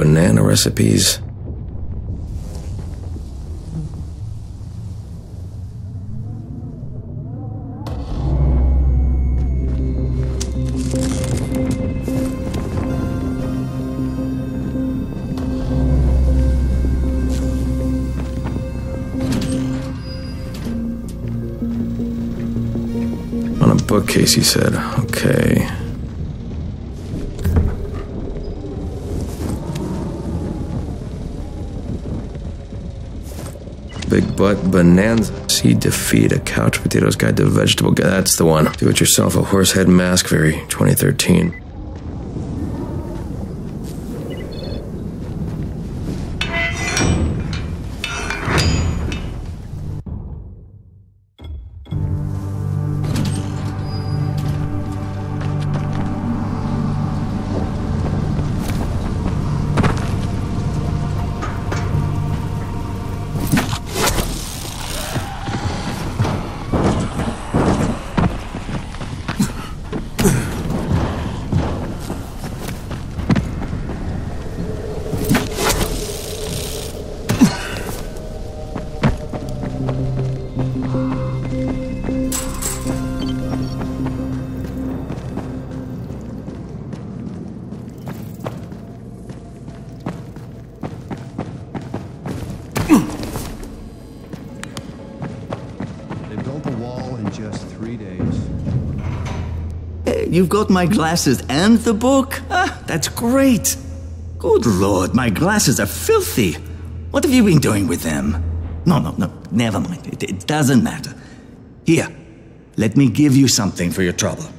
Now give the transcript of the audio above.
banana recipes. On a bookcase, he said. Okay. Big Butt Bonanza. Seed to Feed, a Couch Potatoes Guide to Vegetable. That's the one. Do it yourself, a horse head mask, very 2013. You've got my glasses and the book? Ah, that's great. Good Lord, my glasses are filthy. What have you been doing with them? No, never mind. It doesn't matter. Here, let me give you something for your trouble.